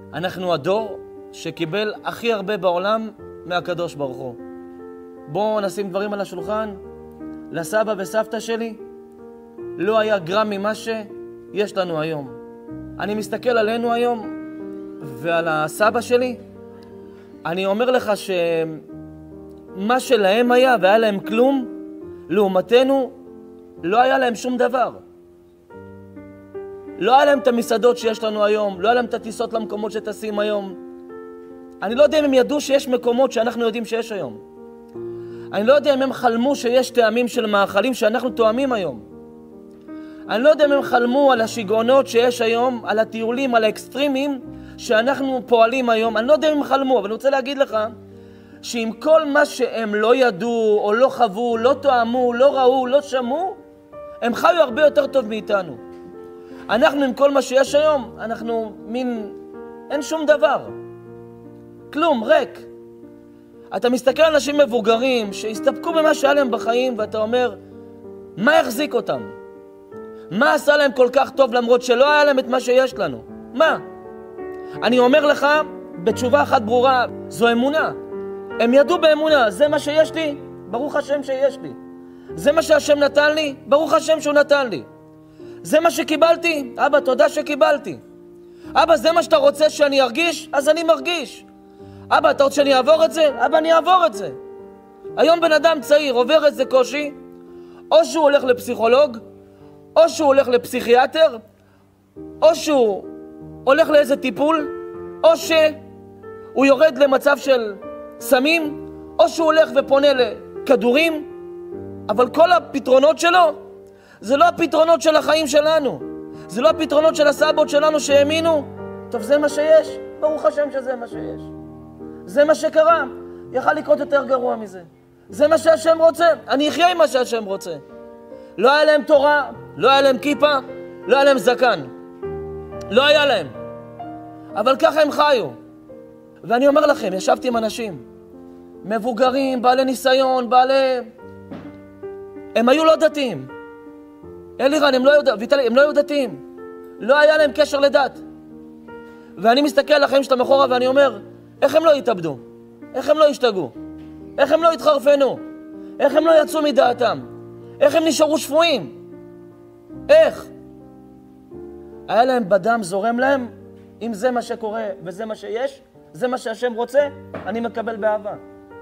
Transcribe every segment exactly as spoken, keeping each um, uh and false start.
אנחנו הדור שקיבל הכי הרבה בעולם מהקדוש ברוך הוא. בואו נשים דברים על השולחן. לסבא וסבתא שלי לא היה גרם ממה שיש לנו היום. אני מסתכל עלינו היום ועל הסבא שלי, אני אומר לך שמה שלהם היה והיה להם כלום, לעומתנו לא היה להם שום דבר. לא היה להם את המסעדות שיש לנו היום, לא היה להם את הטיסות למקומות שטסים היום. אני לא יודע אם הם ידעו שיש מקומות שאנחנו יודעים שיש היום. אני לא יודע אם הם חלמו שיש טעמים של מאכלים שאנחנו טועמים היום. אני לא יודע אם הם חלמו על השיגעונות שיש היום, על הטיולים, על האקסטרימים שאנחנו פועלים היום. אני לא יודע אם הם חלמו, אבל אני רוצה להגיד לך שעם כל מה שהם לא ידעו או לא חוו, לא טועמו, לא ראו, לא שמעו, הם חיו הרבה יותר טוב מאיתנו. אנחנו עם כל מה שיש היום, אנחנו מין, אין שום דבר. כלום, ריק. אתה מסתכל על אנשים מבוגרים שהסתפקו במה שהיה להם בחיים, ואתה אומר, מה יחזיק אותם? מה עשה להם כל כך טוב למרות שלא היה להם את מה שיש לנו? מה? אני אומר לך בתשובה אחת ברורה, זו אמונה. הם ידעו באמונה, זה מה שיש לי, ברוך השם שיש לי. זה מה שהשם נתן לי, ברוך השם שהוא נתן לי. זה מה שקיבלתי, אבא, תודה שקיבלתי. אבא, זה מה שאתה רוצה שאני ארגיש? אז אני מרגיש. אבא, אתה רוצה שאני אעבור את זה? אבא, אני אעבור את זה. היום בן אדם צעיר עובר את זה קושי, או שהוא הולך לפסיכולוג, או שהוא הולך לפסיכיאטר, או שהוא הולך לאיזה טיפול, או שהוא יורד למצב של סמים, או שהוא הולך ופונה לכדורים, אבל כל הפתרונות שלו, זה לא הפתרונות של החיים שלנו. זה לא הפתרונות של הסבות שלנו שהאמינו. טוב, זה מה שיש. ברוך השם שזה מה שיש. זה מה שקרה. יכל לקרות יותר גרוע מזה. זה מה שהשם רוצה. אני אחיה עם מה שהשם רוצה. לא היה להם תורה, לא היה להם כיפה, לא היה להם זקן. לא היה להם. אבל ככה הם חיו. ואני אומר לכם, ישבתי עם אנשים, מבוגרים, בעלי ניסיון, בעלי... הם היו לא דתיים. אלירן, הם לא היו, ויטלי, הם לא היו דתיים. לא היה להם קשר לדת. ואני מסתכל על החיים שלהם אחורה ואני אומר, איך הם לא יתאבדו? איך הם לא ישתגעו? איך הם לא יתחרפנו? איך הם לא יצאו מדעתם? איך הם נשארו שפויים? איך? היה להם בדם זורם להם, אם זה מה שקורה וזה מה שיש, זה מה שהשם רוצה, אני מקבל באהבה.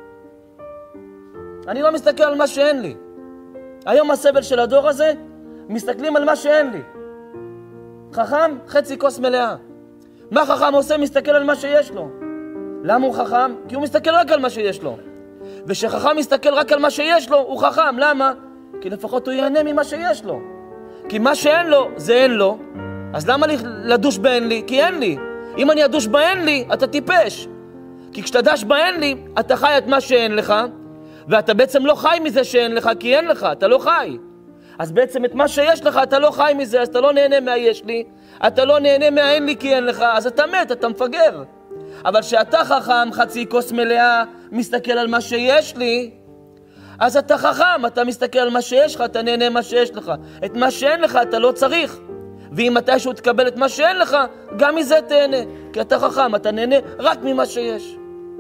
אני לא מסתכל על מה שאין לי. היום הסבל של הדור הזה, מסתכלים על מה שאין לי. חכם, חצי כוס מלאה. מה חכם עושה? מסתכל על מה שיש לו. למה הוא חכם? כי הוא מסתכל רק על מה שיש לו. ושחכם מסתכל רק על מה שיש לו, הוא חכם. למה? כי לפחות הוא ייהנה ממה שיש לו. כי מה שאין לו, זה אין לו. אז למה לי לדוש באין לי? כי אין לי. אם אני אדוש באין לי, אתה טיפש. כי כשאתה דש באין לי, אתה חי את מה שאין לך, ואתה בעצם לא חי מזה שאין לך, כי אין לך, אתה לא חי. אז בעצם את מה שיש לך, אתה לא חי מזה, אז אתה לא נהנה מה יש לי, אתה לא נהנה מה אין לי כי אין לך, אז אתה מת, אתה מפגר. אבל שאתה חכם, חצי כוס מלאה, מסתכל על מה שיש לי, אז אתה חכם, אתה מסתכל על מה שיש לך, אתה נהנה מה שיש לך. את מה שאין לך, אתה לא צריך. ואם מתישהו תקבל את מה שאין לך, גם מזה תהנה. כי אתה חכם, אתה נהנה רק ממה שיש.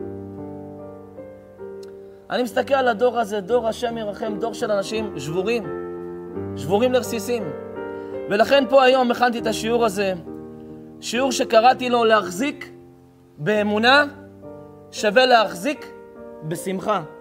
אני מסתכל על הדור הזה, דור השם ירחם, דור של אנשים שבורים. שבורים לרסיסים. ולכן פה היום הכנתי את השיעור הזה, שיעור שקראתי לו להחזיק באמונה שווה להחזיק בשמחה.